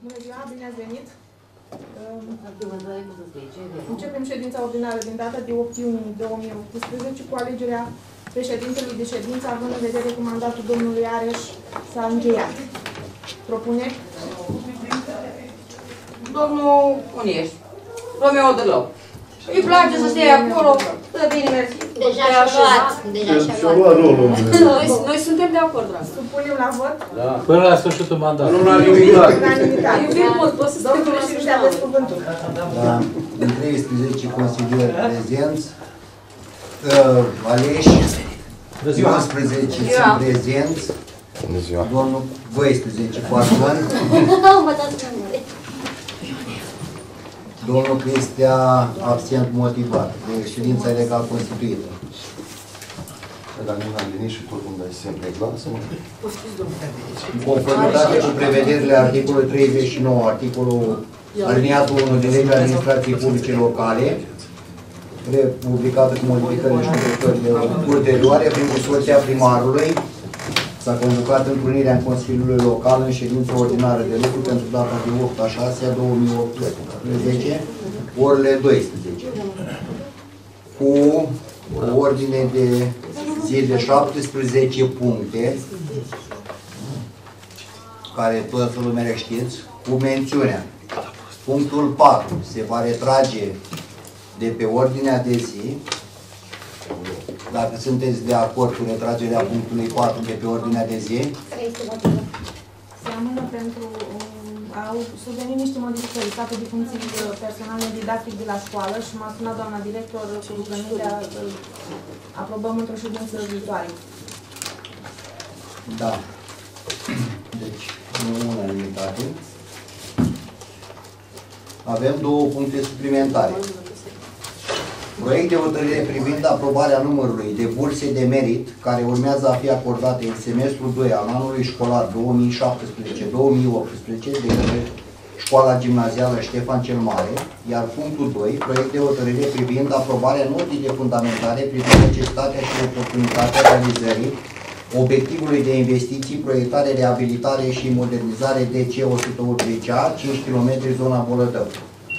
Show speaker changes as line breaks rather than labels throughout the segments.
Bună ziua, bine ați venit! Începem ședința ordinară din data de 8 iunie 2018 cu alegerea președintelui de ședință, având în vedere că mandatul domnului Areș s-a încheiat. Propuneri?
Domnul Unieș, Romeo Dălău. Îi place să stea acolo, să bine mersi.
Deja și-a luat. Deja și-a luat.
Noi suntem de acord, dragă.
Supunem la vot?
Da. Până la sfârșitul mandatului.
Unanimitate.
Iubim mult, poți să
Domnul președinte, aveți cuvântul.
Da, din 13 consilieri prezenți, aleși, 11 sunt prezenți, domnul 12, pardon, domnul Cristea absent motivat, de ședința ilegal constituită.
Dar nu am venit și tot îmi dai semn de glas, mă.
În conformitate cu prevederile articolului 39, articolul aliniatul 1 din legea administrației publice locale, publicată cu modificările și corectările ulterioare, prin consulția primarului, s-a convocat întrunirea în Consiliul Local în ședință ordinară de lucru pentru data de 8/6/2018, orele 12, cu o ordine de zi de 17 puncte, care toată lumea știți, cu mențiunea. Punctul 4 se va retrage de pe ordinea de zi. Dacă sunteți de acord cu retragerea punctului 4 de pe ordinea de zi.
Se amână pentru... au survenit niște modificări, statul de funcții personale didactic de la școală și m-a sunat doamna director cu rugămintea să aprobăm într-o ședință viitoare.
Da. Deci, nu unanimitate. Avem două puncte suplimentare. Proiect de hotărâre privind aprobarea numărului de burse de merit care urmează a fi acordate în semestrul 2 al anului școlar 2017-2018 de către Școala Gimnazială Ștefan cel Mare, iar punctul 2, proiect de hotărâre privind aprobarea notii de fundamentare privind necesitatea și oportunitatea realizării obiectivului de investiții, proiectare, reabilitare și modernizare DC 180A, 5 km zona Bolătău.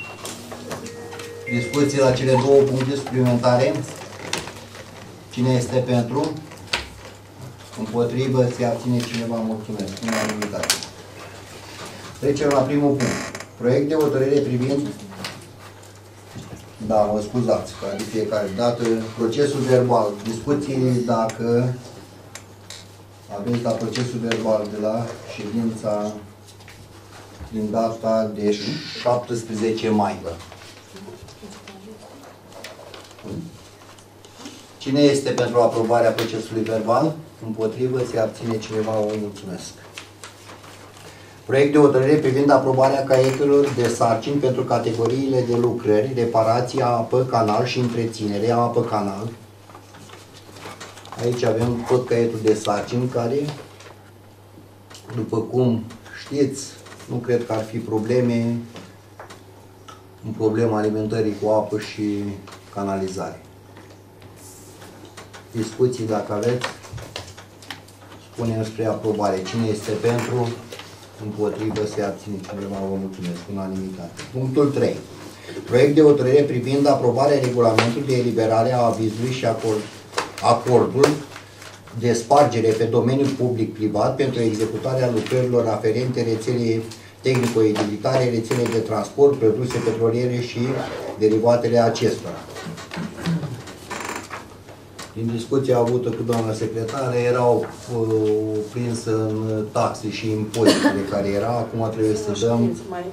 Discuții la cele două puncte suplimentare. Cine este pentru? Împotrivă? Se abține cineva? Mulțumesc. Unanimitate. Trecem la primul punct. Proiect de hotărâre privind... Da, mă scuzați, ca de fiecare dată. Procesul verbal. Discuții dacă aveți la procesul verbal de la ședința din data de 17 mai. Cine este pentru aprobarea procesului verbal? Împotrivă? Se abține cineva? O mulțumesc. Proiect de hotărâre privind aprobarea caietelor de sarcini pentru categoriile de lucrări, reparația apă, canal și întreținerea apă, canal. Aici avem tot caietul de sarcini care, după cum știți, nu cred că ar fi probleme în problema alimentării cu apă și canalizare. Discuții dacă aveți, spunem spre aprobare. Cine este pentru? Împotrivă? Se abține cineva? Vă mulțumesc. Unanimitate. Punctul 3. Proiect de hotărâre privind aprobarea regulamentului de eliberare a avizului și acordul de spargere pe domeniul public-privat pentru executarea lucrărilor aferente rețelei tehnico-edilitare, rețele de transport, produse petroliere și derivatele acestora. Din discuția avută cu doamna secretară, erau prins în taxe și impozitele care era. Acum trebuie să dăm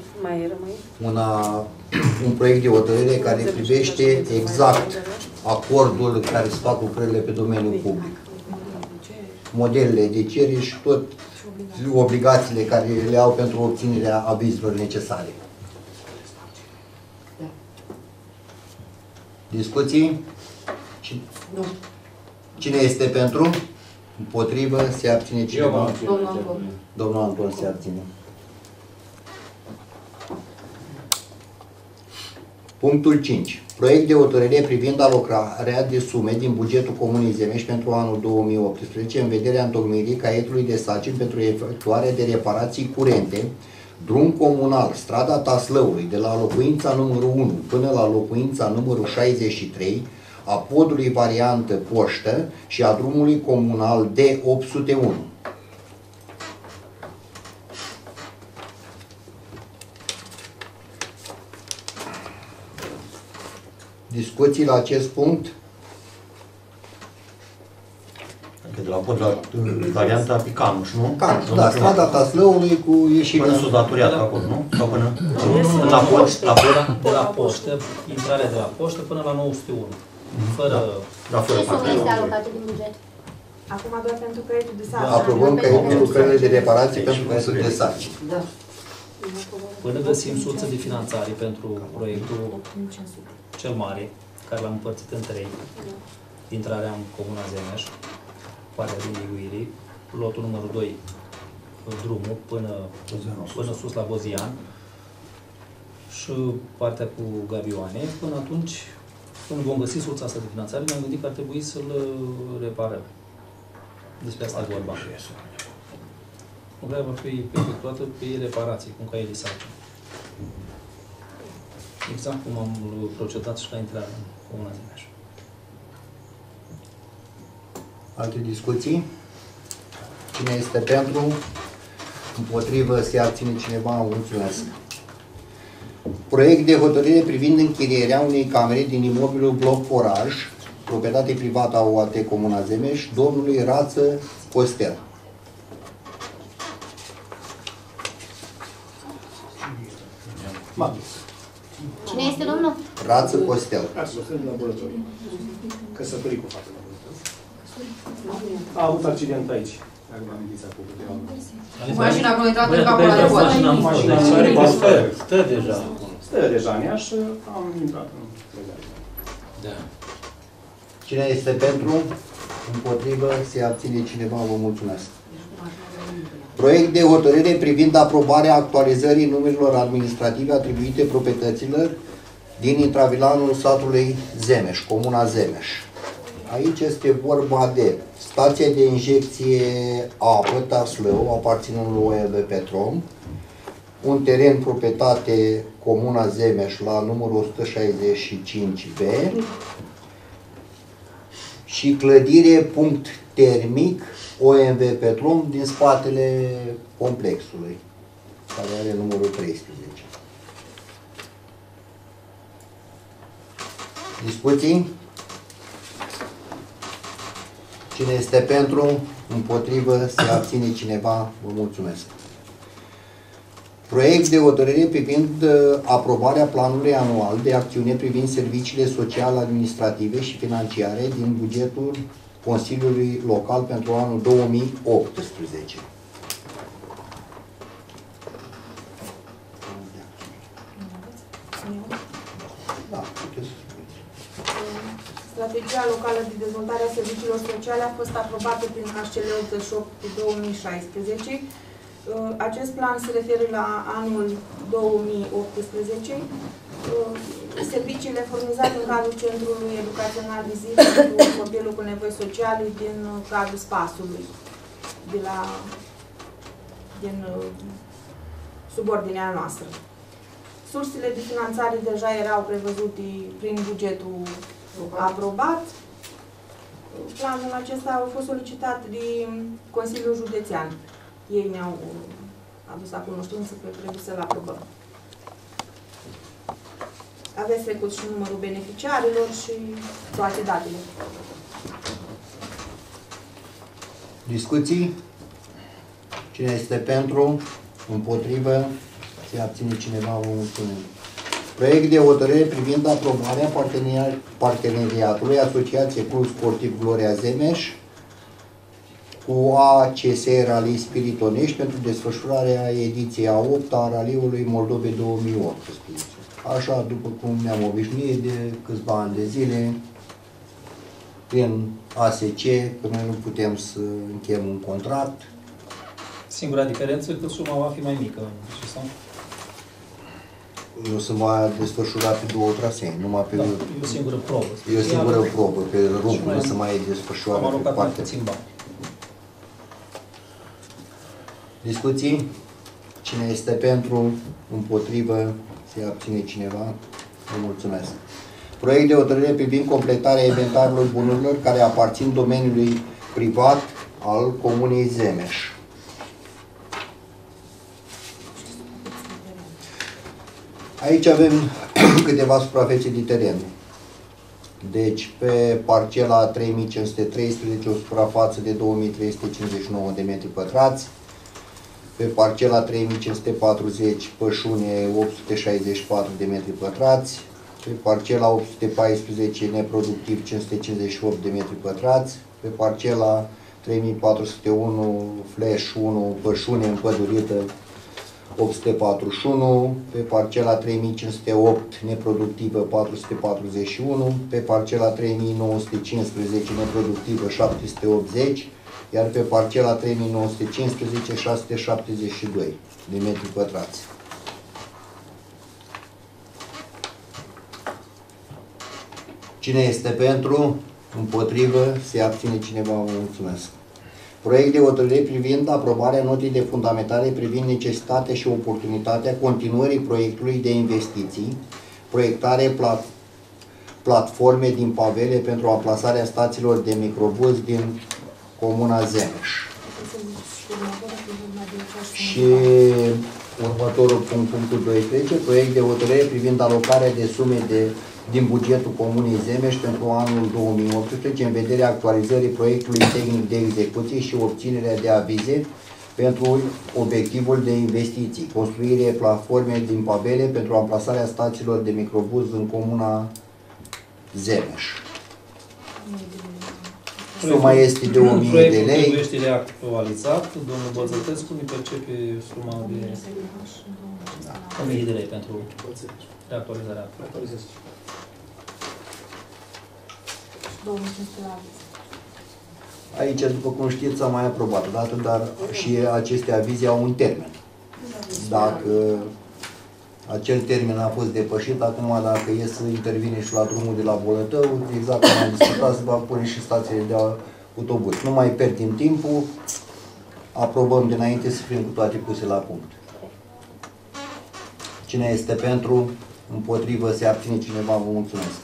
un proiect de hotărâre care privește exact acordul care se fac lucrările pe domeniul public. Modelele de cerere și tot obligațiile care le au pentru obținerea avizelor necesare. Discuții? Nu. Cine este pentru? Împotrivă? Se abține cineva? Domnul Anton se abține. Punctul 5. Proiect de hotărâre privind alocarea de sume din bugetul Comunei Zemeș pentru anul 2018 în vederea întocmirii caietului de sarcini pentru efectuare de reparații curente Drum comunal, strada Taslăului, de la locuința numărul 1 până la locuința numărul 63, a podului variantă poștă și a drumului comunal D801. Discuții la acest punct?
De la pod la varianta Picanuș, nu?
Canuș, da, strada Taslăului cu ieșirea...
Până sus la Turiat, acolo, nu? Sau până...
La poștă, de la poștă, intrarea de la poștă până la 901. Fără...
Da, fără
Ce sume este
parcare.
alocată din buget?
Acum doar pentru creditul de sarcină.
Aprobăm caietul lucrările de reparație pentru căsuri de sarcini.
Da.
Până găsim sursă de finanțare pentru proiectul cel mare, care l-am împărțit în 3. Intrarea în Comuna Zemeș, partea din Iguirii, lotul numărul 2, drumul până sus la Bozian și partea cu gabioane. Până atunci, când vom găsi sursa asta de finanțare, ne-am gândit că ar trebui să-l reparăm. Despre asta e vorba. Lucrarea va fi efectuată pe reparații, cu un caiet de sarcină. Exact cum am procedat și la intrarea în Comuna Zemeș.
Alte discuții? Cine este pentru? Împotrivă? Se abține cineva? Mulțumesc. Proiect de hotărâre privind închirierea unei camere din imobilul Bloc Foraj, proprietate privată a OAT Comuna Zemeș, domnului Rață Costel.
Cine este domnul?
Rață Costel.
Căsătorii cu fată. A avut accident aici.
Mașina acolo a intrat în capul la de pod.
Stă deja.
Stă deja în ea și am intrat în legare.
Da.
Cine este pentru? Împotrivă? Se abține cineva? Vă mulțumesc. Proiect de hotărâre privind aprobarea actualizării numerilor administrative atribuite proprietăților din intravilanul satului Zemeș, Comuna Zemeș. Aici este vorba de stația de injecție apă Taslău, aparținând lui OMV Petrom, un teren proprietate Comuna Zemeș la numărul 165B și clădire punct termic OMV Petrom din spatele complexului, care are numărul 13. Discuții? Cine este pentru? Împotrivă? Se abține cineva? Vă mulțumesc. Proiect de hotărâre privind aprobarea planului anual de acțiune privind serviciile sociale, administrative și financiare din bugetul Consiliului Local pentru anul 2018. Da, puteți să spuneți.
Strategia locală de dezvoltare a serviciilor sociale a fost aprobată prin HCL 88/2016. Acest plan se referă la anul 2018. Serviciile furnizate în cadrul Centrului Educațional Viziv pentru copilul cu nevoi sociale din cadrul spasului, din subordinea noastră. Sursele de finanțare deja erau prevăzute prin bugetul aprobat. Planul acesta a fost solicitat de Consiliul Județean. Ei ne-au adus la cunoștință că trebuie să-l aprobăm. Aveți trecut și numărul beneficiarilor și toate datele.
Discuții? Cine este pentru? Împotrivă? Se abține cineva? Vă mulțumim. Proiect de hotărâre privind aprobarea parteneriatului Asociației Club Sportiv Gloria Zemeș cu ACS Rally Spiritonești pentru desfășurarea ediției a 8-a a Raliului Moldovei 2018. Așa, după cum ne-am obișnuit de câțiva ani de zile, prin ASC, că noi nu putem să încheiem un contract.
Singura diferență că suma va fi mai mică.
Nu se va desfășura pe 2 trasee, numai pe...
Da, e o singură probă.
E o singură probă, pe rug, nu se mai desfășoară
am
pe
alocat mai
partea.
puțin bani.
Discuții? Cine este pentru? Împotrivă? Se abține cineva? Vă mulțumesc. Proiect de hotărâre privind completarea inventarului bunurilor care aparțin domeniului privat al Comunei Zemeș. Aici avem câteva suprafețe de teren. Deci, pe parcela 3513, o suprafață de 2359 de metri pătrați. Pe parcela 3540, pășune 864 de metri pătrați. Pe parcela 814, neproductiv 558 de metri pătrați. Pe parcela 3401, flash 1, pășune împădurită 841, pe parcela 3508 neproductivă 441, pe parcela 3915 neproductivă 780, iar pe parcela 3915 672 de metri pătrați. Cine este pentru? Împotrivă? Se abține cineva? Vă mulțumesc. Proiect de hotărâre privind aprobarea notei de fundamentare privind necesitatea și oportunitatea continuării proiectului de investiții, proiectare platforme din pavele pentru amplasarea stațiilor de microbuz din Comuna Zemeș. Și următorul punct, punctul 12, proiect de hotărâre privind alocarea de sume din bugetul Comunei Zemeș pentru anul 2018 în vederea actualizării proiectului tehnic de execuție și obținerea de avize pentru obiectivul de investiții, construire platforme din pavele pentru amplasarea stațiilor de microbuz în Comuna Zemeș. Suma este de 1000 de lei.
Proiectul este reactualizat. Domnul Băzătescu ne percepe suma de 1000 de lei pentru reactualizarea.
Aici, după cum știți, s-a mai aprobat odată, dar și aceste avize au un termen. Dacă acel termen a fost depășit, acum dacă e să intervine și la drumul de la Bolătău, exact cum am discutat, se va pune și stațiile de autobuz. Nu mai pierdem timpul, aprobăm dinainte să fim cu toate puse la punct. Cine este pentru? Împotrivă? Se abține cineva? Vă mulțumesc.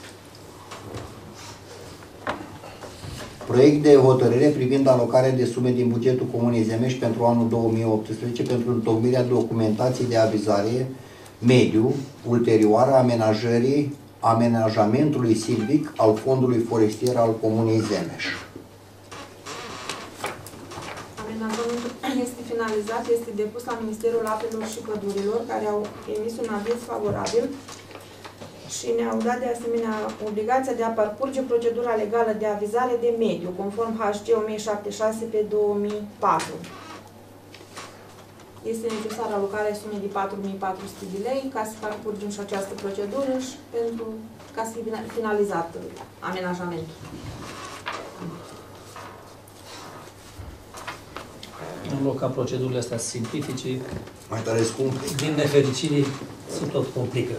Proiect de hotărâre privind alocarea de sume din bugetul Comunei Zemeș pentru anul 2018 pentru întocmirea documentației de avizare mediu ulterioară amenajamentului silvic al Fondului Forestier al Comunei Zemeș.
Amenajamentul este finalizat, este depus la Ministerul Apelor și Pădurilor, care au emis un aviz favorabil și ne-au dat de asemenea obligația de a parcurge procedura legală de avizare de mediu, conform HG 1076 pe 2004. Este necesară alocarea sumei de 4400 de lei ca să parcurgem și această procedură și pentru ca să fie finalizat amenajamentul.
În loc ca procedurile astea să simplifice,
Mai tare scump.
din nefericire, se tot complică.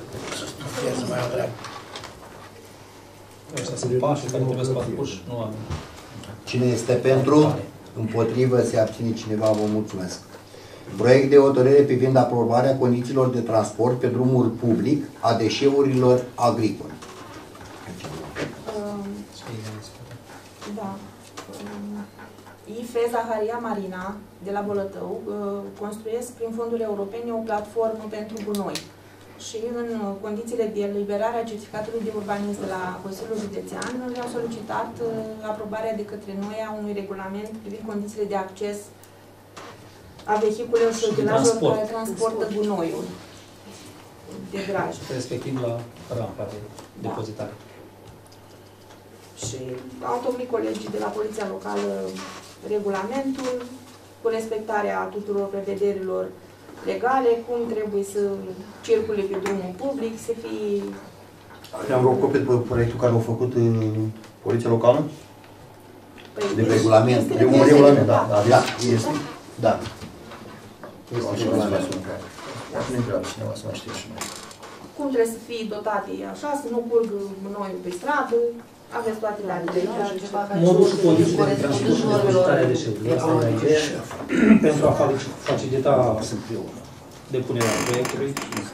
Ăștia sunt pași care trebuie să parcurși, nu am.
Cine este pentru? Împotrivă? Se abține cineva? Vă mulțumesc. Proiect de hotărâre privind aprobarea condițiilor de transport pe drumul public a deșeurilor agricole.
Da. IFE Zaharia Marina de la Bolătău construiesc prin fonduri europene o platformă pentru gunoi. Și în condițiile de eliberare a certificatului de urbanism de la Consiliul Județean le-au solicitat aprobarea de către noi a unui regulament privind condițiile de acces a vehiculelor și utilajelor care transportă gunoiul de graj.
Respectiv la rampa de depozitare.
Și au întocmit colegii de la Poliția Locală regulamentul cu respectarea tuturor prevederilor legale, cum trebuie să circule pe drumul public, să fie...
Am vreo copie de proiectul care au făcut Poliția Locală?
Păi,
De regulament.
De un regulament, da.
Da, este. Da. Este
Este
regulament.
Nu întreabă cineva să mai știe și noi.
Cum trebuie să fie dotate așa, să nu curgă gunoiul pe stradă, aveți toate datele.
Modul și condițiile de transport și depozitare deșeurilor. Asta e aici. Pentru a facilita depunerea proiectului.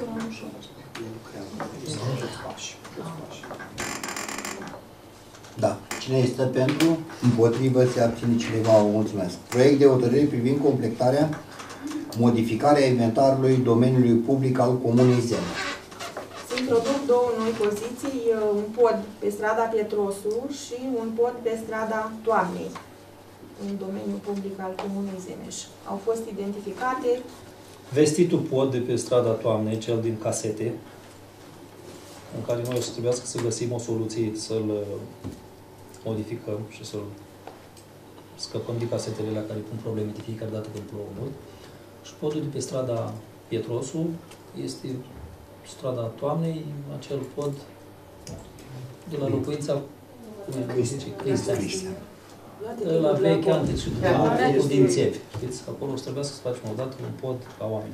Da. Cine este pentru? Împotrivă? Se abține cineva? Vă mulțumesc. Proiect de hotărâre privind completarea, modificarea inventarului domeniului public al Comunei Zemeș.
Se introduc două noi poziții, un pod pe strada Pietrosu și un pod pe strada Toamnei, în domeniul public al Comunei Zemeș. Au fost identificate.
Vestitul pod de pe strada Toamnei, cel din casete, în care noi o să trebuiască să găsim o soluție să-l modificăm și să-l scăpăm de casetele la care pun probleme de fiecare dată când plouă mult. Și podul de pe strada Pietrosu este strada Toamnei, acel pod de la locuința Cristian. La veche antici din țevi. Știți, acolo o să trebuiască să facem odată un pod ca oameni.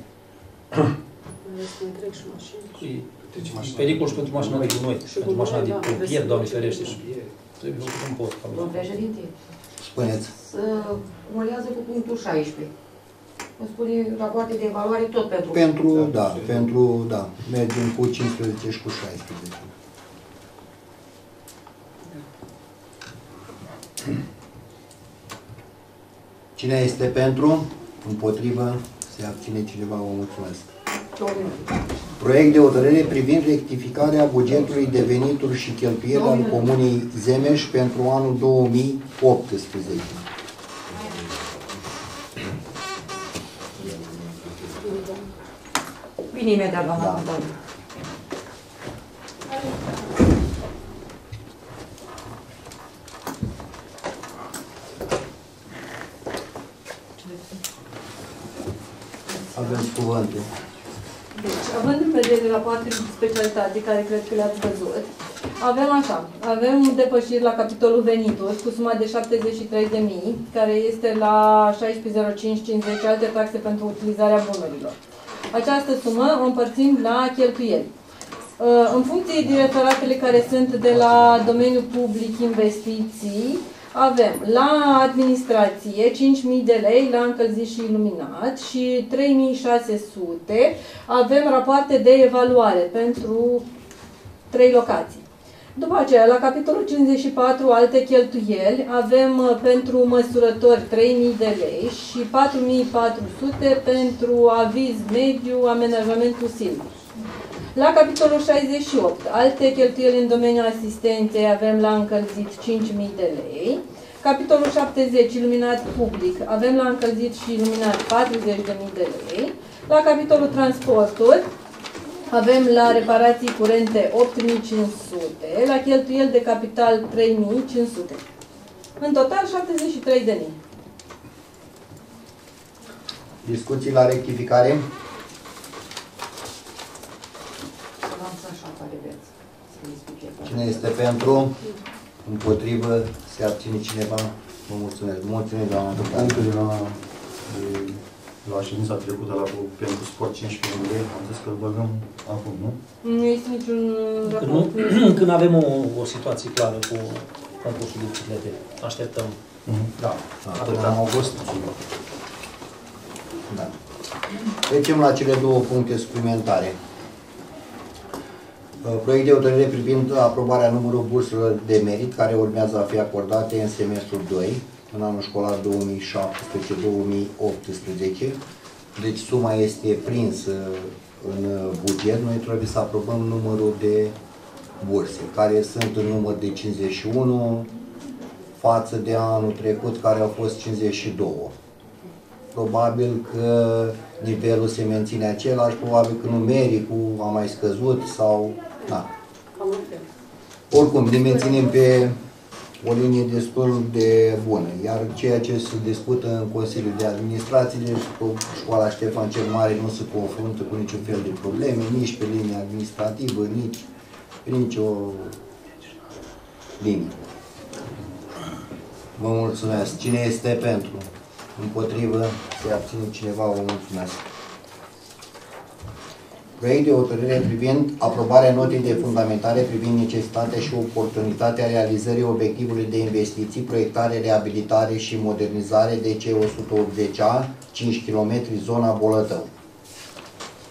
E pericol și pentru mașina de gunoi, pentru mașina de pompier, Doamne ferește, și trebuie făcut un pod.
Domnul președinte,
Spuneți.
să urmărează cu punctul 16. Îmi spune rapoarte de evaluare tot pentru...
Da, mergem cu 15 și cu 16. Cine este pentru? Împotrivă? Se abține cineva? Vă mulțumesc. Proiect de hotărâre privind rectificarea bugetului de venituri și cheltuieli al Comunei Zemeș pentru anul 2018.
Bine, imediat, doamna Contabil.
Aveți cuvântul.
Deci, având în vedere rapoartele de specialitate care cred că le-ați văzut, avem depășiri la capitolul venituri cu suma de 73.000, care este la 16.0550 alte taxe pentru utilizarea bunurilor. Această sumă o împărțim la cheltuieli. În funcție de referatele care sunt de la domeniul public investiții, avem la administrație 5.000 de lei la încălzit și iluminat și 3.600 avem rapoarte de evaluare pentru 3 locații. După aceea, la capitolul 54, alte cheltuieli, avem pentru măsurători 3.000 de lei și 4.400 pentru aviz mediu, amenajamentul silvic. La capitolul 68, alte cheltuieli în domeniul asistenței, avem la încălzit 5.000 de lei. Capitolul 70, iluminat public, avem la încălzit și iluminat 40.000 de lei. La capitolul transporturi, avem la reparații curente 8.500, la cheltuieli de capital 3.500. În total 73.000.
Discuții la rectificare? Cine este pentru? Împotrivă? Se abține cineva? Vă mulțumesc. Mulțumim, doamna Ducan.
La ședința trecută pentru sport 15 lei, am zis că îl băgăm acum, nu?
Nu este niciun raport.
Când avem o situație clară cu concursul de biciclete, așteptăm.
Da, până în august. Da. Trecem la cele două puncte suplimentare. Proiect de hotărâre privind aprobarea numărului burselor de merit care urmează a fi acordate în semestrul 2, în anul școlar 2017-2018. Deci suma este prinsă în buget. Noi trebuie să aprobăm numărul de burse, care sunt în număr de 51 față de anul trecut, care au fost 52. Probabil că nivelul se menține același, probabil că numericul a mai scăzut sau... Da. Oricum, ne menținem pe o linie destul de bună, iar ceea ce se discută în Consiliul de Administrație, școala Ștefan cel Mare nu se confruntă cu niciun fel de probleme, nici pe linie administrativă, nici pe nicio linie. Vă mulțumesc. Cine este pentru? Împotrivă? Se abține cineva? Vă mulțumesc. Proiect de hotărâre privind aprobarea notei de fundamentare privind necesitatea și oportunitatea realizării obiectivului de investiții, proiectare, reabilitare și modernizare DC 180A, 5 km, zona Bolătău.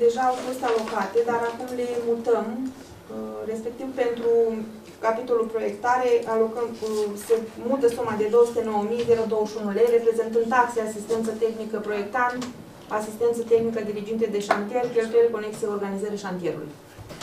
deja au fost alocate, dar acum le mutăm, respectiv pentru capitolul proiectare alocăm, se mută suma de 209.021 lei, reprezentând taxe, asistență tehnică proiectant, asistență tehnică diriginte de șantier, cheltuieli conexe organizării șantierului.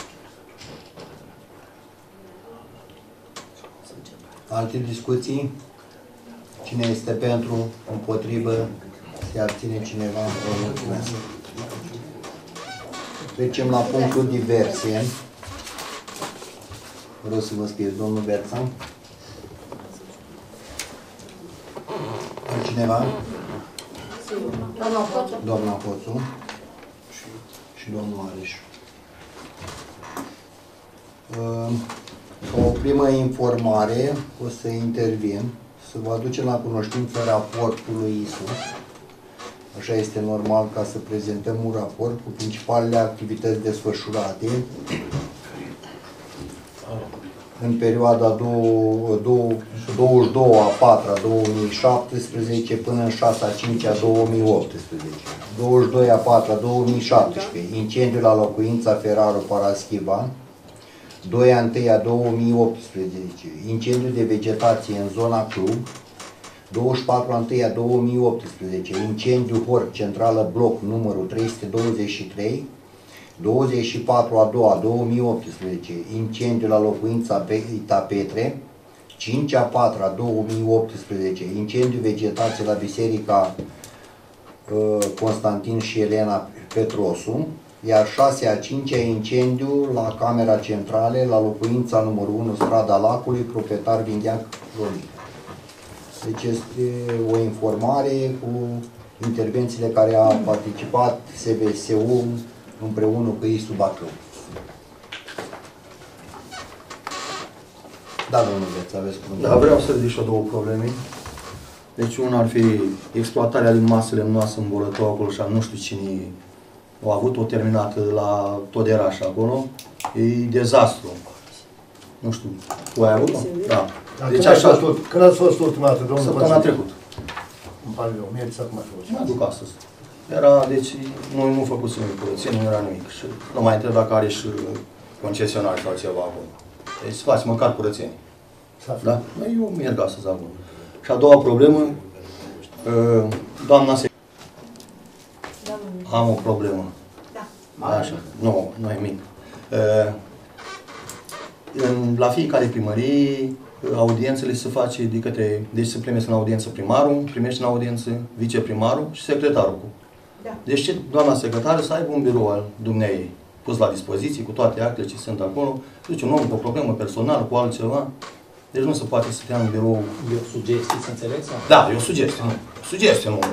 Alte discuții? Cine este pentru, împotrivă, se abține cineva? Vă mulțumesc. Trecem la punctul diverse. Vreau să vă scrieți, domnul Berța. Cineva? Doamna Hoțu. Și domnul Areș. O primă informare, o să intervin, să vă aducem la cunoștință raportul lui ISU. Așa este normal ca să prezentăm un raport cu principalele activități desfășurate în perioada 22/4/2017 până în 6/5/2018. 22/4/2017, incendiu la locuința Feraru Paraschiva. 2/1/2018, incendiu de vegetație în zona Club. 24/1/2018, incendiu Horc, centrală bloc numărul 323. 24/2/2018, incendiu la locuința Itapetre. 5/4/2018, incendiu vegetație la biserica Constantin și Elena Petrosu. Iar 6/5, incendiu la camera centrale, la locuința numărul 1, strada Lacului, proprietar Vindeac Ronic. Deci este o informare cu intervențiile care a participat SVSU împreună cu ISU Bacău. Da, domnule, aveți cuvântul.
Da, vreau să ridic și două probleme. Deci una ar fi exploatarea din masele noastre în Bolătău acolo și nu știu cine au avut o terminată la Toderaș acolo. E dezastru. Nu știu, tu ai avut-o? Da. Deci așa,
când ați fost ultima dată, domnul?
Săptămâna trecută.
Îmi pare rău, mie să acum fost.
Mă duc astăzi. Era, deci, noi nu făcusem curăție, nu era nimic. Și nu mai întreb dacă are și concesionari sau ceva acolo. Deci să faci măcar curățenie. Da? Eu merg astăzi acolo. Și a doua problemă, doamna secretară. Am o problemă.
Da.
Așa, nu e mic. La fiecare primărie, audiențele se face de către, deci se primesc în audiență primarul, primește în audiență viceprimarul și secretarul.
Da.
Deci doamna secretară să aibă un birou al dumneei pus la dispoziție cu toate actele ce sunt acolo. Deci un om cu o problemă personală, cu altceva. Deci nu se poate să stea în birou.
E o sugestie, să înțeleg? Sau?
Da, e o sugestie. Sugestie, nu.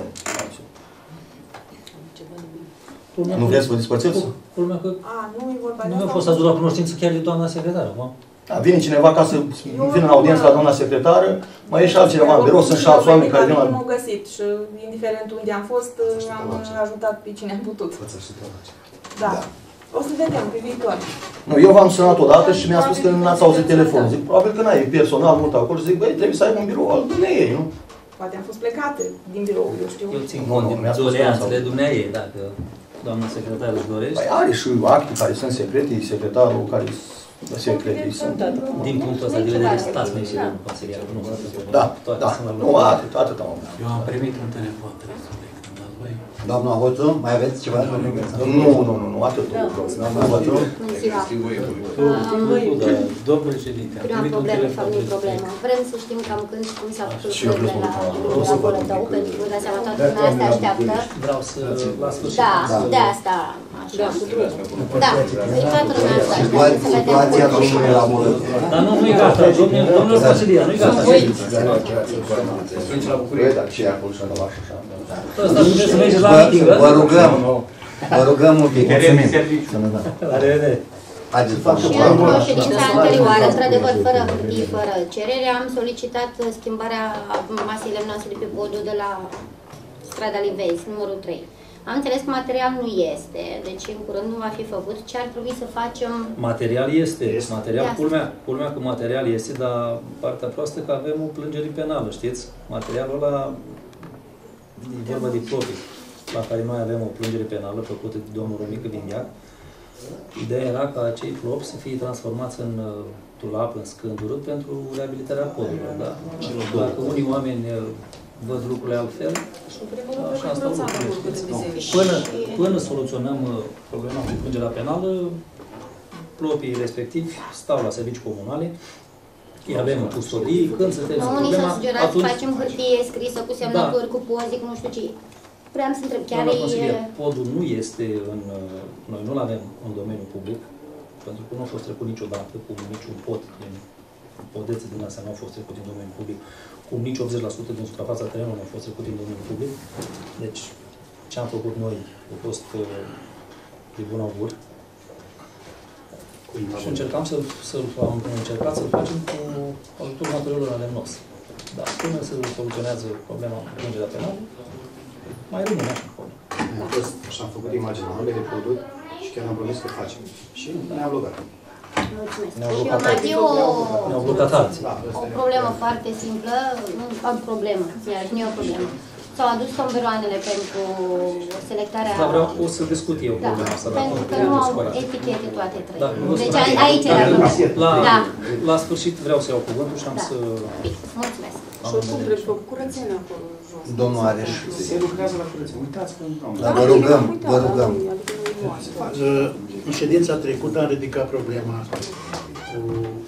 Nu vreți să vă dispărțeți?
Culmea că
nu e vorba de
nu mi-a fost adus la cunoștință chiar de doamna secretară.
Da, vine cineva ca să vină în audiență la doamna secretară, mai e și altcineva în birou, sunt și alți oameni care vin la...
am găsit și indiferent unde am fost, am ajutat pe cine am putut. Da. O să vedem pe viitor.
Nu, eu v-am sunat odată și mi-a spus că n-ați auzit telefonul. Zic, probabil că n-ai personal mult acolo. Zic, băi, trebuie să ai un birou al dumneei, nu?
Poate am fost plecate din birou, eu știu.
Eu țin cont din doleanțele dumneei, dacă doamna secretară își dorește.
Păi are și acte care sunt secrete, secretarul care secrete sunt.
Din punctul ăsta de vedere, stați mai și domnul consilier.
Da, da. Nu, atât am.
Eu am primit un telefon, trebuie să le când dați voi.
Doamna Hoțu, mai aveți ceva?
Nu, atât.
Doamna Hoțu?
Domnul președinte, am primit un telefon.
Problemă. Vrem să știm cam când și cum s-a făcut lucrurile la Bolătău, pentru că dați seama, toată lumea asta așteaptă.
Vreau să, la sfârșit.
Da, de asta. Da, toată lumea asta așteaptă să vedem.
Situația domnului la Bolătău.
Dar nu e gata, domnul consilier, nu e gata.
Sunt la București.
Dar ce e acolo și la așa?
Ăsta trebuie să mergeți la meeting,
Vă rugăm un pic.
La revedere.
Și într-o ședință anterioară, într-adevăr, fără hârtii, fără cerere, am solicitat schimbarea masei lemnoase de pe podul de la strada Livezi, numărul 3. Am înțeles că material nu este, deci în curând nu va fi făcut. Ce ar trebui să facem?
Material este. Material, culmea că material este, dar partea proastă că avem o plângere penală, știți? Materialul ăla e vorba de propriu. la care noi avem o plângere penală făcută de domnul Romică Vindiac. Ideea era ca acei plopi să fie transformați în dulap, în scândură, pentru reabilitarea podurilor. Da? Dacă unii oameni văd lucrurile altfel, așa stau lucrurile. Până soluționăm problema cu plângerea penală, plopii respectivi stau la servicii comunale, îi avem în custodie, când se termină
unii
problema,
s-au sugerat să facem hârtie scrisă cu semnături, cu poze, cu nu știu ce. Vreau să întreb, chiar
podul nu este în... Noi nu-l avem în domeniul public, pentru că nu a fost trecut niciodată, cum niciun pod din podețe din astea nu au fost trecut din domeniul public, cum nici 80% din suprafața terenului nu a fost trecut din domeniul public. Deci, ce am făcut noi a fost de bun augur. Și încercam să-l facem cu ajutorul materialului lemnos. Dar până se soluționează problema plângerea penală, mai rămâne așa acolo.
Și am făcut imagini de poduri și chiar am promis că facem. Și ne-a blocat.
Ne-au blocat alții.
O problemă foarte simplă, o problemă, iar nu e o problemă. S-au adus tomberoanele pentru selectarea...
Da, vreau să discut eu problema asta.
Pentru că nu au etichete toate trei. Deci aici era
la sfârșit vreau să iau cuvântul și am să...
Mulțumesc.
Și oricum trebuie curățenia acolo jos.
Domnul Areș.
Se lucrează la curățenie. Uitați că nu am.
Dar vă rugăm, vă rugăm.
În ședința trecută am ridicat problema cu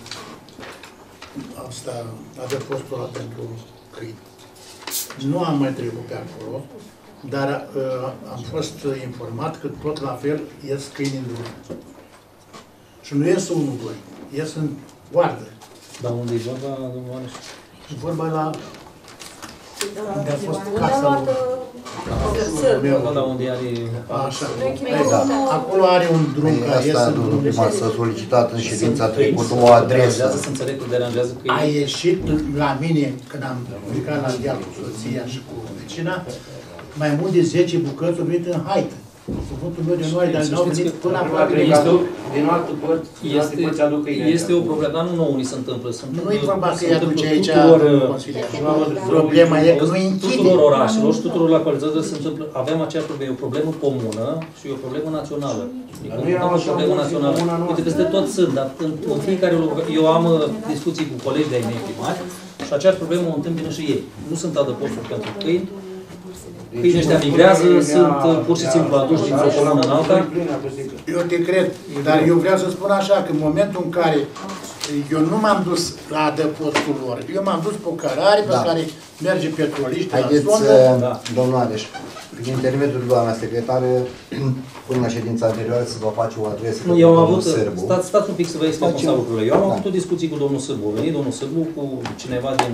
asta, adăpostul ăla pentru câini. Nu am mai trecut pe acolo, dar am fost informat că tot la fel ies câini în drum. Și nu ies unul, doi, ies în oardă.
Dar unde e vorba, domnul Areș?
E vorba la... unde a fost casa lui...
Da, unde are...
Așa. Acolo are un drum care ies în drum.
S-a solicitat în ședința trecută o adresă.
Să înțeleg că deranjează că
a ieșit la mine, când am plecat la deal cu soția și cu vecina, mai mult de 10 bucăți au venit în haită. Cuvântul meu de noi, dar nu au venit până aproape de
din altă părți,
este o problemă, dar nu nouă ni se întâmplă.
Nu e vorba că îi aduce aici problema, e că nu închide.
Tuturor orașelor și tuturor localităților se întâmplă, avem aceeași problemă, e o problemă comună și e o problemă națională. O problemă națională. Uite, peste tot sunt, dar în fiecare loc, eu am discuții cu colegi de-ai mei primari și aceeași problemă o întâmpină și ei. Nu sunt adăposturi pentru câini. Câinii ăștia migrează, sunt pur și simplu aduși din o coloană în alta.
Eu te cred, dar eu vreau să spun așa, că în momentul în care eu nu m-am dus la adăpostul lor, eu m-am dus pe o cărare pe care merge petroliști la sondă.
Domnul Areș, prin intermediul doamna secretară, până la ședința anterioară să vă face o adresă cu domnul Sârbu.
Stați un pic să vă explic cum stau lucrurile. Eu am avut o discuție cu domnul Sârbu. A venit domnul Sârbu cu cineva din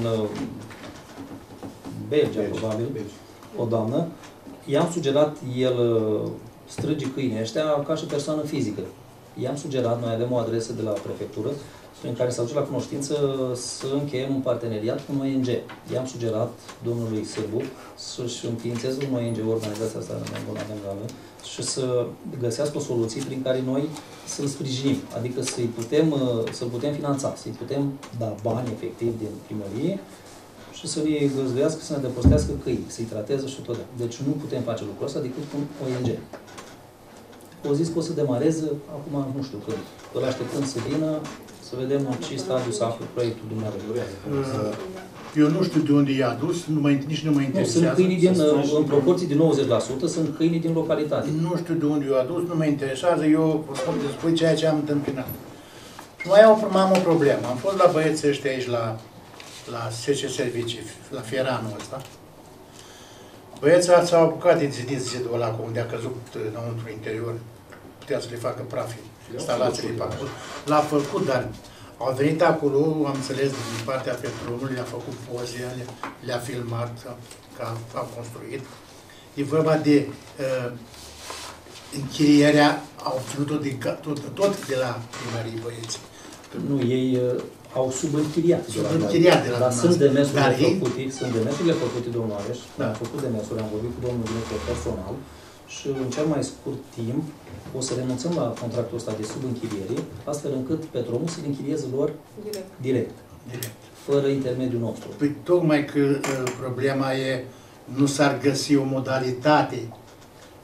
Belgia, probabil. O doamnă, i-am sugerat, el strânge câinii ăștia ca și persoană fizică. I-am sugerat, noi avem o adresă de la prefectură, prin care să aduce la cunoștință să încheiem un parteneriat cu un ONG. I-am sugerat domnului Sârbu să-și înființeze un ONG, organizația asta națională, și să găsească o soluție prin care noi să-l sprijinim, adică să-l putem finanța, să-i putem da bani efectiv din primărie, și să-i găzduiască, să ne depăstească câini, să-i trateze și tot. Deci nu putem face lucrul ăsta decât cu un ONG. O zis că o să demareze, acum nu știu când. Îl așteptăm să vină, să vedem în ce stadiu se află proiectul dumneavoastră.
Eu nu știu de unde i-a adus, nici nu mă interesează.
Sunt câinii în proporții de 90%, sunt câinii din localitate.
Nu știu de unde i-a adus, nu mă interesează, eu pot să spui ceea ce am întâmpinat. Și mai am o problemă. Am fost la băieții ăștia aici la SC Servicii, la Fieranul ăsta. Băieții s-au apucat de zidit zidul ăla unde a căzut înăuntru interior. Putea să le facă praf instalațiile pe acolo. L-a făcut, dar au venit acolo, am înțeles, din partea petrolului, le-a făcut poze, le-a filmat că a construit. E vorba de închirierea, au obținut-o tot de la primării băieți.
Nu, ei au subînchiriat.
Dar
sunt demersurile făcute, domnul Areș, am făcut demersuri, am vorbit cu domnul director personal și în cel mai scurt timp o să renunțăm la contractul ăsta de subînchiriere, astfel încât Petromul să-l închirieze lor direct, fără intermediul nostru.
Păi tocmai că problema e, nu s-ar găsi o modalitate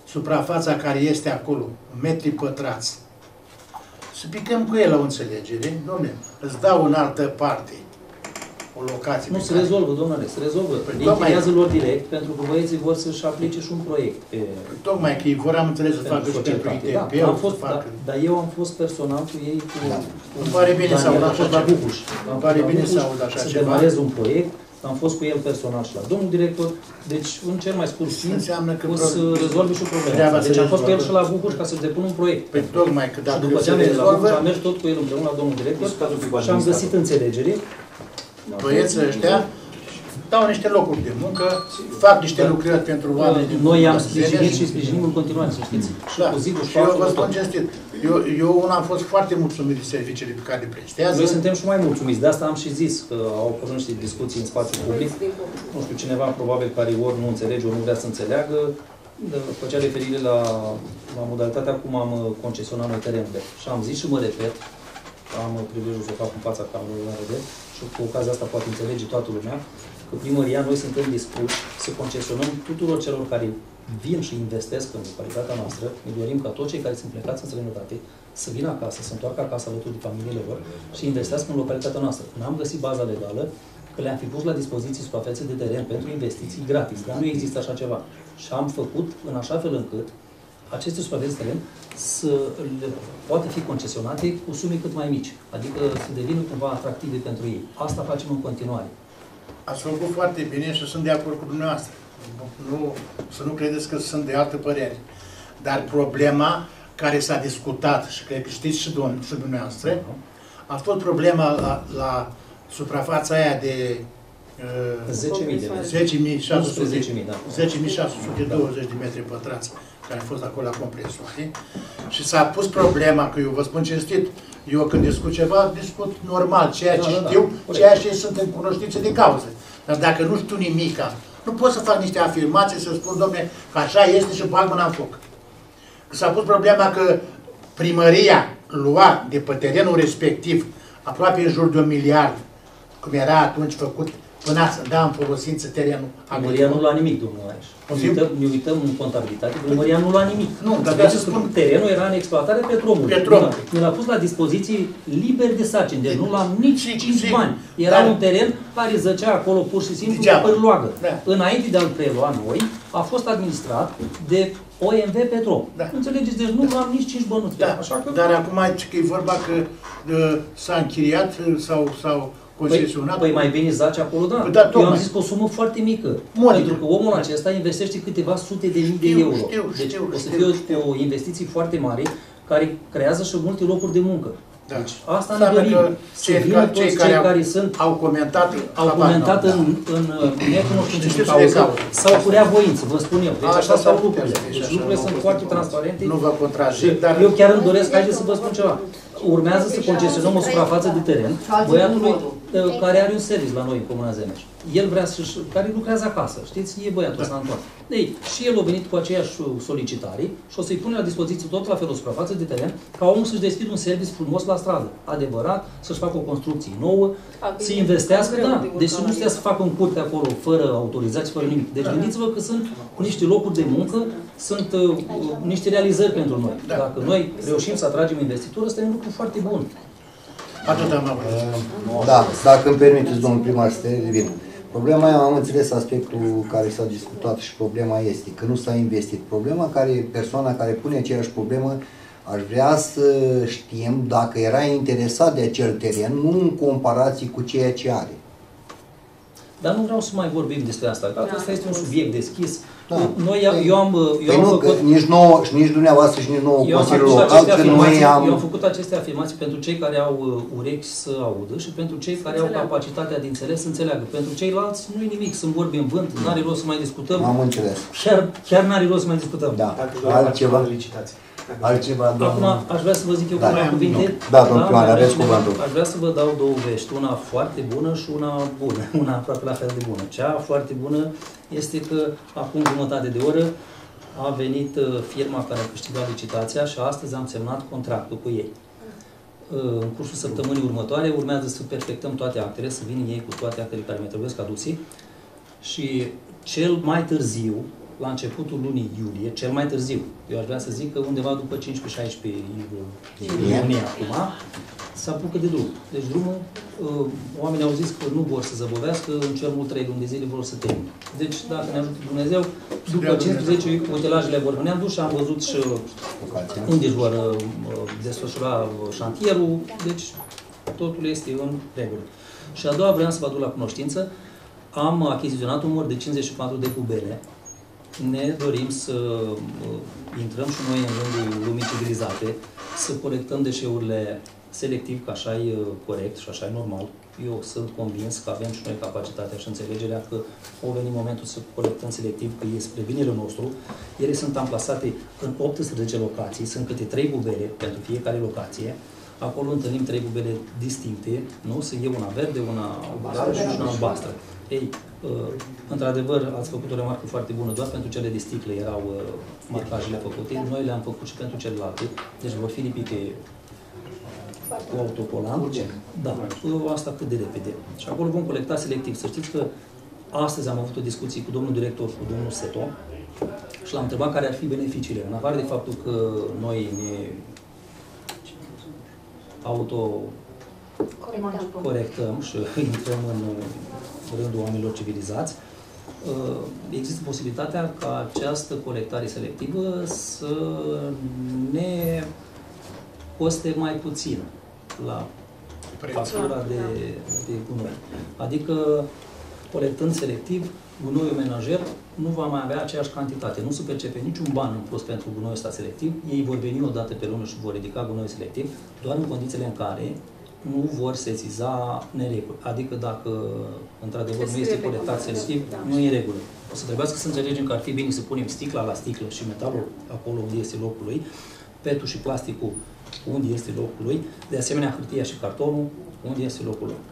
suprafața care este acolo, metri pătrați, să picăm cu el la o înțelegere, dom'le, îți dau în altă parte o locație.
Nu, se rezolvă, domnule, se rezolvă. Păi închiriază lor direct, pentru că băieții vor să-și aplice și un proiect.
Tocmai că ei vor, am înțeles, să facă și pentru ITP.
Dar eu am fost personal cu ei.
Îmi pare bine să aud așa ceva. Îmi pare bine să aud așa ceva.
Să demarez un proiect, am fost cu el personal și la domnul director, deci în cel mai scurt timp o să rezolve și o problemă. Deci am fost cu el și la Bucuș ca să depun un proiect.
Păi tocmai că dacă
și după ce am mers la Bucuș, am mers tot cu el împreună la domnul director și am găsit înțelegere.
Băieții ăștia dau niște locuri de muncă, fac niște lucrări pentru oameni.
Noi i-am sprijinit și sprijinim în continuare, să știți.
Și eu vă spun cinstit. Eu am fost foarte mulțumit de serviciile pe care le prestează.
Noi suntem și mai mulțumiți. De asta am și zis că au apărut niște discuții în spațiu public. Nu știu, cineva probabil care ori nu înțelege, ori nu vrea să înțeleagă, făcea referire la modalitatea cum am concesionat noi terenurile. Și am zis și mă repet, am privilegiul să o fac în fața camerei și cu ocazia asta poate înțelege toată lumea, că primăria noi suntem dispuși să concesionăm tuturor celor care vin și investesc în localitatea noastră. Ne dorim ca toți cei care sunt plecați în străinătate să vină acasă, să întoarcă acasă alături de familiile lor și investească în localitatea noastră. N-am găsit baza legală, că le-am fi pus la dispoziție suprafețe de teren pentru investiții gratis, dar nu există așa ceva. Și am făcut în așa fel încât aceste suprafețe de teren să poată fi concesionate cu sume cât mai mici, adică să devină cumva atractive pentru ei. Asta facem în continuare.
Ați făcut foarte bine și sunt de acord cu dumneavoastră. Să nu credeți că sunt de altă părere. Dar problema care s-a discutat, și cred că știți și dumneavoastră, a fost problema la suprafața aia de 10.620 de metri pătrați, care a fost acolo la compresoare. Și s-a pus problema, că eu vă spun cinstit, eu când discut ceva, discut normal, ceea ce știu, ceea ce sunt în cunoștință de cauză. Dar dacă nu știu nimica, nu pot să fac niște afirmații, să spun, dom'le, că așa este și bag mâna în foc. S-a pus problema că primăria lua de pe terenul respectiv aproape în jur de 1 miliard, cum era atunci făcut, până să da în folosință terenul.
Primăria nu lua nimic, domnul Aieș. Ne uităm în contabilitate, primăria nu lua nimic.
Nu, dar
terenul era în exploatare Petromului. Ne l-a pus la dispoziții liber de sarcini, deci nu l-am nici 5 bani. Era un teren care zăcea acolo pur și simplu părloagă. Înainte de a-l prelua noi, a fost administrat de OMV Petrom. Înțelegeți? Deci nu am nici 5 bănuți.
Dar acum că e vorba că s-a închiriat sau concesionat.
Păi mai bine zace acolo, da. Eu am zis că o sumă foarte mică. Pentru că omul acesta investește câteva sute de mii de euro. Deci o să fie o investiție foarte mare care creează și multe locuri de muncă. Deci asta ne dorim. Să vină toți cei care sunt
au comentat
în necunoștință de cauză sau cu rea voință, vă spun eu. Deci așa stau lucrurile. Deci lucrurile sunt foarte transparente.
Nu vă contrazic, dar
eu chiar îmi doresc, haideți să vă spun ceva. Urmează să concesionăm o suprafață de teren băiatului care are un serviciu la noi în Comuna Zemeș. El vrea care lucrează acasă, știți? E băiatul ăsta, Antoan. Ei, și el a venit cu aceeași solicitare și o să-i pune la dispoziție tot la fel o suprafață de teren ca omul să-și deschidă un serviciu frumos la stradă, adevărat, să-și facă o construcție nouă, să investească, deci să nu stea să facă un curte acolo fără autorizație, fără nimic. Deci gândiți-vă că sunt niște locuri de muncă, sunt niște realizări pentru noi. Dacă noi reușim să atragem investitori, ăsta e un lucru foarte bun.
Atât am avut.
Da, dacă îmi permiteți, domnul primar, să revin. Problema aia, am înțeles aspectul care s-a discutat și problema este că nu s-a investit. Problema care, persoana care pune aceeași problemă, aș vrea să știm dacă era interesat de acel teren, nu în comparație cu ceea ce are.
Dar nu vreau să mai vorbim despre asta, că asta este un subiect deschis. Eu am făcut...
Nici dumneavoastră și nici nouă Consiliul Local, că noi am...
Eu am făcut aceste afirmații pentru cei care au urechi să audă și pentru cei care au capacitatea de înțeles să înțeleagă. Pentru ceilalți nu e nimic, sunt vorbi în vânt, n-are rost să mai discutăm.
Am înțeles.
Chiar n-are rost să mai discutăm.
Da. Altceva,
acum aș vrea să vă zic eu câteva cuvinte.
Da, domnul primar, aveți cuvântul.
Aș vrea să vă dau două vești, una foarte bună și una bună, una aproape la fel de bună. Cea foarte bună este că acum jumătate de oră a venit firma care a câștigat licitația și astăzi am semnat contractul cu ei. În cursul săptămânii următoare urmează să perfectăm toate actele, să vină ei cu toate actele care mai trebuie aduse și cel mai târziu, la începutul lunii iulie, cel mai târziu, eu aș vrea să zic că undeva după 15-16 iunie acum, se apucă de drum. Deci drumul, oamenii au zis că nu vor să zăbovească, în cel mult 3 luni de zile vor să termine. Deci, dacă ne ajută Dumnezeu, după 15 utilajele vor veni. Am dus și am văzut și unde își vor desfășura șantierul, deci totul este în regulă. Și a doua vreau să vă aduc la cunoștință, am achiziționat un număr de 54 de cubele. Ne dorim să intrăm și noi în rândul lumii civilizate, să colectăm deșeurile selectiv, că așa e corect și așa e normal. Eu sunt convins că avem și noi capacitatea și înțelegerea că o veni momentul să colectăm selectiv, că e spre binele nostru. Ele sunt amplasate în 18 locații, sunt câte 3 bubele pentru fiecare locație. Acolo întâlnim 3 bubele distincte, nu? Să e una verde, una albastră și una albastră. Ei, într-adevăr, ați făcut o remarcă foarte bună, doar pentru cele de sticle erau marcajele făcute, noi le-am făcut și pentru celelalte, deci vor fi lipite cu autocolant. Da, asta cât de repede. Și acolo vom colecta selectiv. Să știți că astăzi am avut o discuție cu domnul director, cu domnul Seto, și l-am întrebat care ar fi beneficiile. În afară de faptul că noi ne autocorectăm și intrăm în rândul oamenilor civilizați, există posibilitatea ca această colectare selectivă să ne coste mai puțin la factura de gunoi. Adică, colectând selectiv, gunoiul menajer nu va mai avea aceeași cantitate. Nu se percepe niciun ban în plus pentru gunoiul ăsta selectiv. Ei vor veni o dată pe lună și vor ridica gunoiul selectiv, doar în condițiile în care nu vor sesiza nereguli. Adică dacă, într-adevăr, nu este colectat selectiv, nu e în regulă. O să trebuiască să înțelegem că ar fi bine să punem sticla la sticlă și metalul acolo unde este locul lui, petul și plasticul unde este locul lui, de asemenea hârtia și cartonul unde este locul lor.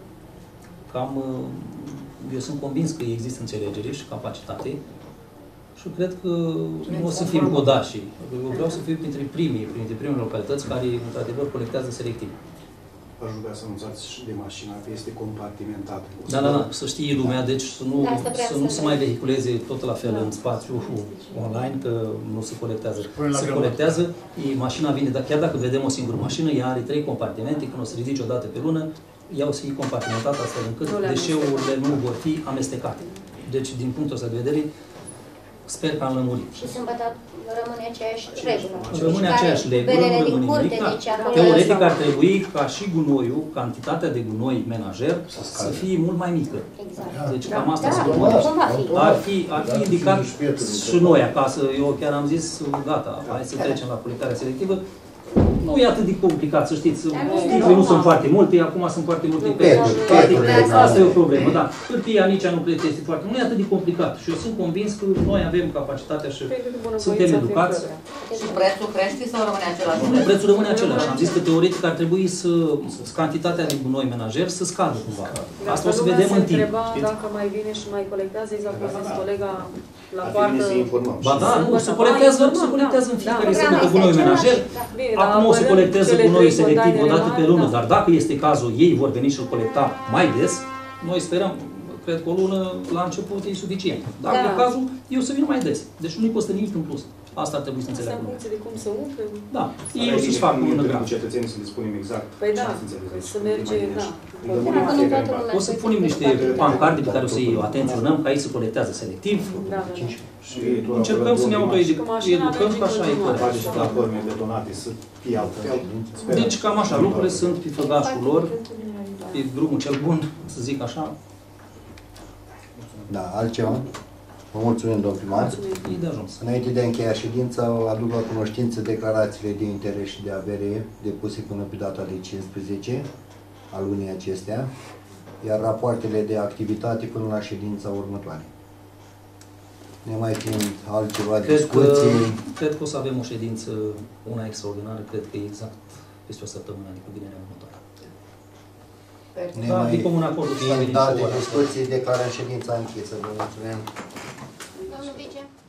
Eu sunt convins că există înțelegere și capacitate și cred că nu o să fim codași. Eu vreau să fiu printre primele localități care, într-adevăr, colectează selectiv.
Aș vrea să anunțați și de mașina, că este compartimentată.
Da, să știe lumea, deci să nu se mai vehiculeze tot la fel în spațiu online, că nu se colectează. Se colectează, mașina vine, chiar dacă vedem o singură mașină, ea are 3 compartimente, când o să ridice o dată pe lună, ea o să fie compartimentată astfel încât deșeurile nu vor fi amestecate. Deci, din punctul ăsta de vedere, sper că am lămurit.
Și sâmbătă rămâne aceeași regulă.
Rămâne aceeași regulă, nu rămâne nimic. Teoretic ar trebui ca și gunoiul, cantitatea de gunoi menajer, să fie mult mai mică.
Exact.
Deci cam asta se ar fi indicat și noi acasă. Eu chiar am zis, gata, hai să trecem la colectarea selectivă. Nu e atât de complicat, să știți, sticlele nu sunt foarte multe, acum sunt foarte multe peturi. Asta e o problemă, da. Hârtia nici nu cred că este foarte mult, nu e atât de complicat. Și eu sunt convins că noi avem capacitatea și suntem educați.
Și prețul crește sau rămâne același?
Prețul rămâne același. Am zis că teoretic ar trebui să cantitatea de gunoi menajer să scadă cumva. Asta o să vedem în timp.
Dacă mai vine și mai colectează, exact cum a zis colega la poartă.
Ba da, se colectează în fiecare săptămână gunoi menajer. Acum o să colecteze gunoiul selectiv o dată pe lună, dar dacă este cazul, ei vor veni și-l colecta mai des, noi sperăm, cred că o lună la început e suficient. Dacă e cazul, eu să vin mai des. Deci nu-i costă nimic în plus. Asta ar trebui să înțeleagă.
Asta în funcție de cum se umple.
Da. Ei o să-și facă un gram.
Cetățenii să le spunem exact.
Păi da, să merge, da.
O să punem niște pancarde pe care o să-i atenționăm, că aici se colectează selectiv. Și încercăm să ne autoeducăm, că așa e corect.
Platforme betonate să fie altfel.
Deci cam așa, lucrurile sunt pe făgașul lor, pe drumul cel bun, să zic așa.
Da, altceva? Vă mulțumim, domn primar. Înainte de a încheia ședința, aduc la cunoștință declarațiile de interes și de avere depuse până pe data de 15 a lunii acestea, iar rapoartele de activitate până la ședința următoare. Ne mai fiind altceva discuții.
Cred că o să avem o ședință, una extraordinară, cred că exact peste o săptămână, adică vinerea următoare.
Ne mai fiind alte discuții, declarăm ședința închisă. Vă mulțumim.
Domnul vice.